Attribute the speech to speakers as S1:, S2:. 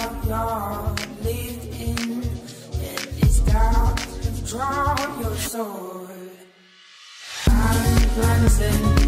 S1: now you're living, and it's time to draw your sword. I'm gonna say